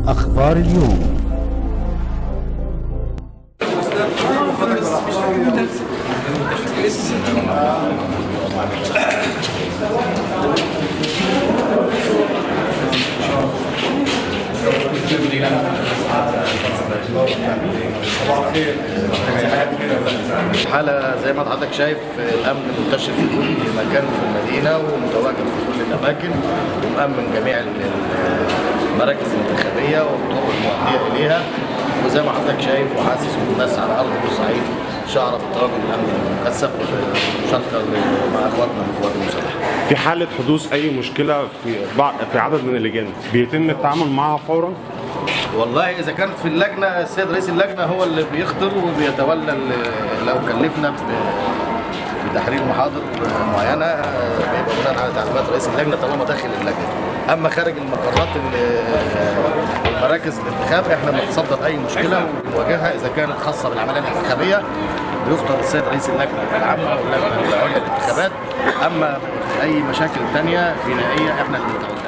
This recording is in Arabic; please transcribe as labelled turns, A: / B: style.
A: أخبار اليوم.
B: حالة زي ما حضرتك شايف الأمن منتشر في كل مكان في المدينة ومتواجد في كل الأماكن ومأمن جميع المراكز الانتخابية والطرق المؤدية إليها، وزي ما حضرتك شايف وحاسس والناس على أرض بورسعيد شعرت بتواجد الأمن المكثف ومشاركة مع إخواتنا من القوات المسلحة.
C: في حالة حدوث أي مشكلة في عدد من اللجان بيتم التعامل معها فورا؟
B: والله إذا كانت في اللجنة السيد رئيس اللجنة هو اللي بيخطر وبيتولى لو كلفنا بتحرير محاضر معينة بيبقى بناء على تعليمات رئيس اللجنة طالما داخل اللجنة. أما خارج المقرات مراكز الانتخاب احنا بنتصدر أي مشكلة ونواجهها إذا كانت خاصة بالعملية الانتخابية بيختار السيد رئيس اللجنة العامة واللجنة العليا للانتخابات. أما أي مشاكل تانية جنائية احنا اللي بنتولى.